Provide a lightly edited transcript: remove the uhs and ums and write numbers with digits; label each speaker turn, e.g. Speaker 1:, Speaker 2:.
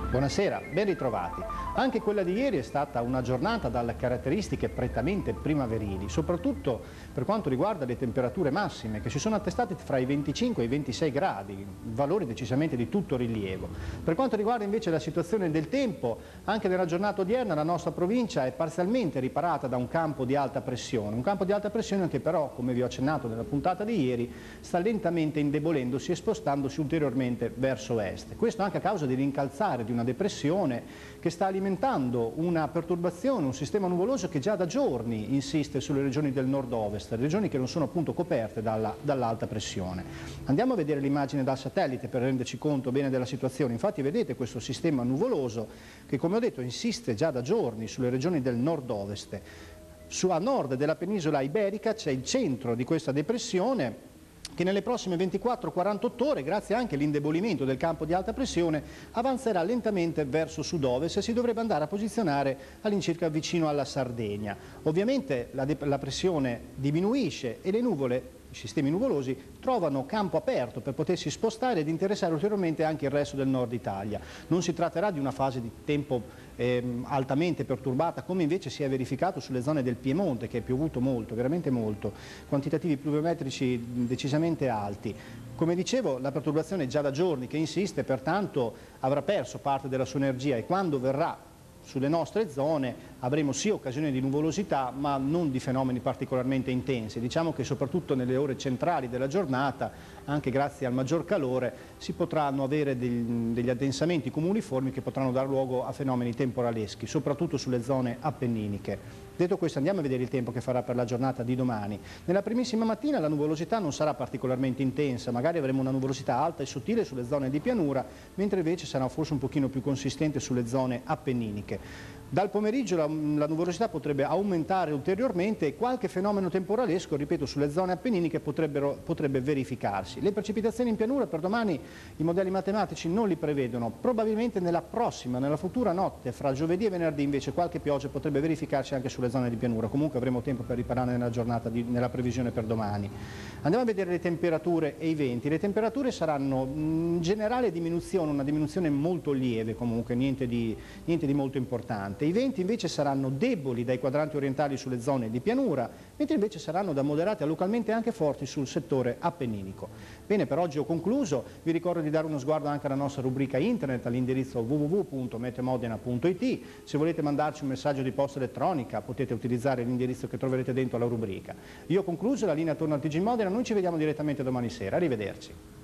Speaker 1: Buonasera, ben ritrovati. Anche quella di ieri è stata una giornata dalle caratteristiche prettamente primaverili, soprattutto per quanto riguarda le temperature massime, che si sono attestate fra i 25 e i 26 gradi, valori decisamente di tutto rilievo. Per quanto riguarda invece la situazione del tempo, anche nella giornata odierna la nostra provincia è parzialmente riparata da un campo di alta pressione, che però, come vi ho accennato nella puntata di ieri, sta lentamente indebolendosi e spostandosi ulteriormente verso est. Questo anche a causa dell'incalzare di una depressione che sta alimentando una perturbazione, un sistema nuvoloso che già da giorni insiste sulle regioni del nord-ovest, regioni che non sono appunto coperte dall'alta pressione. Andiamo a vedere l'immagine dal satellite per renderci conto bene della situazione. Infatti vedete questo sistema nuvoloso che, come ho detto, insiste già da giorni sulle regioni del nord-ovest. A nord della penisola iberica c'è il centro di questa depressione che nelle prossime 24-48 ore, grazie anche all'indebolimento del campo di alta pressione, avanzerà lentamente verso sud-ovest e si dovrebbe andare a posizionare all'incirca vicino alla Sardegna. Ovviamente la pressione diminuisce e le nuvole, i sistemi nuvolosi, trovano campo aperto per potersi spostare ed interessare ulteriormente anche il resto del nord Italia. Non si tratterà di una fase di tempo altamente perturbata, come invece si è verificato sulle zone del Piemonte, che è piovuto molto, veramente molto, quantitativi pluviometrici decisamente alti. Come dicevo, la perturbazione è già da giorni che insiste, pertanto avrà perso parte della sua energia e quando verrà sulle nostre zone avremo sì occasioni di nuvolosità, ma non di fenomeni particolarmente intensi. Diciamo che soprattutto nelle ore centrali della giornata, anche grazie al maggior calore, si potranno avere degli addensamenti cumuliformi che potranno dar luogo a fenomeni temporaleschi, soprattutto sulle zone appenniniche. Detto questo, andiamo a vedere il tempo che farà per la giornata di domani. Nella primissima mattina la nuvolosità non sarà particolarmente intensa, magari avremo una nuvolosità alta e sottile sulle zone di pianura, mentre invece sarà forse un pochino più consistente sulle zone appenniniche. Dal pomeriggio la nuvolosità potrebbe aumentare ulteriormente e qualche fenomeno temporalesco, ripeto, sulle zone appenniniche potrebbe verificarsi. Le precipitazioni in pianura per domani i modelli matematici non li prevedono, probabilmente nella futura notte, fra giovedì e venerdì invece qualche pioggia potrebbe verificarsi anche sulle zone di pianura. Comunque avremo tempo per riparare nella giornata, nella previsione per domani. Andiamo a vedere le temperature e i venti. Le temperature saranno in generale diminuzione, una diminuzione molto lieve comunque, niente di molto importante. I venti invece saranno deboli dai quadranti orientali sulle zone di pianura, mentre invece saranno da moderati a localmente anche forti sul settore appenninico. Bene, per oggi ho concluso, vi ricordo di dare uno sguardo anche alla nostra rubrica internet all'indirizzo www.meteomodena.it. Se volete mandarci un messaggio di posta elettronica potete utilizzare l'indirizzo che troverete dentro la rubrica. Io ho concluso, la linea torna al TG Modena, noi ci vediamo direttamente domani sera, arrivederci.